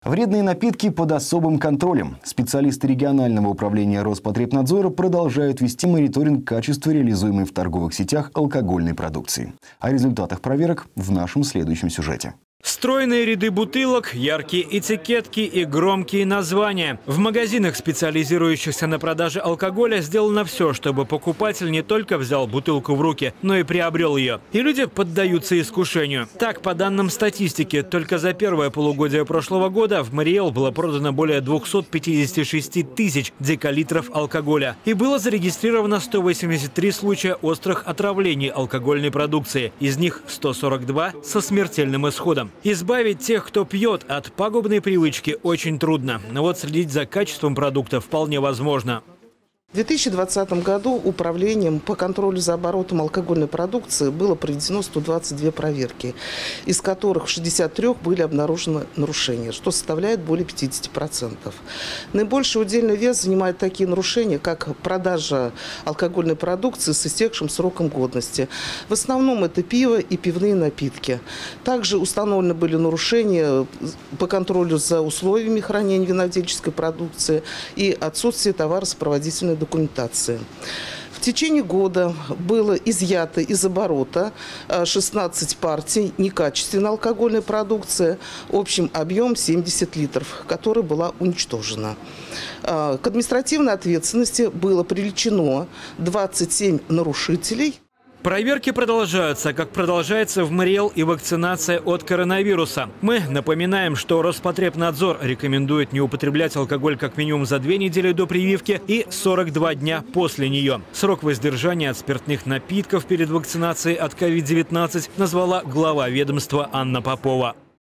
Вредные напитки под особым контролем. Специалисты регионального управления Роспотребнадзора продолжают вести мониторинг качества реализуемой в торговых сетях алкогольной продукции. О результатах проверок в нашем следующем сюжете. Стройные ряды бутылок, яркие этикетки и громкие названия. В магазинах, специализирующихся на продаже алкоголя, сделано все, чтобы покупатель не только взял бутылку в руки, но и приобрел ее. И люди поддаются искушению. Так, по данным статистики, только за первое полугодие прошлого года в Мариэл было продано более 256 тысяч декалитров алкоголя. И было зарегистрировано 183 случая острых отравлений алкогольной продукции. Из них 142 со смертельным исходом. Избавить тех, кто пьет, от пагубной привычки очень трудно. Но вот следить за качеством продукта вполне возможно. В 2020 году управлением по контролю за оборотом алкогольной продукции было проведено 122 проверки, из которых в 63 были обнаружены нарушения, что составляет более 50%. Наибольший удельный вес занимают такие нарушения, как продажа алкогольной продукции с истекшим сроком годности. В основном это пиво и пивные напитки. Также установлены были нарушения по контролю за условиями хранения винодельческой продукции и отсутствие товаросопроводительной документации. В течение года было изъято из оборота 16 партий некачественной алкогольной продукции, общим объем 70 литров, которая была уничтожена. К административной ответственности было привлечено 27 нарушителей. Проверки продолжаются, как продолжается в Мариэл и вакцинация от коронавируса. Мы напоминаем, что Роспотребнадзор рекомендует не употреблять алкоголь как минимум за 2 недели до прививки и 42 дня после нее. Срок воздержания от спиртных напитков перед вакцинацией от COVID-19 назвала глава ведомства Анна Попова.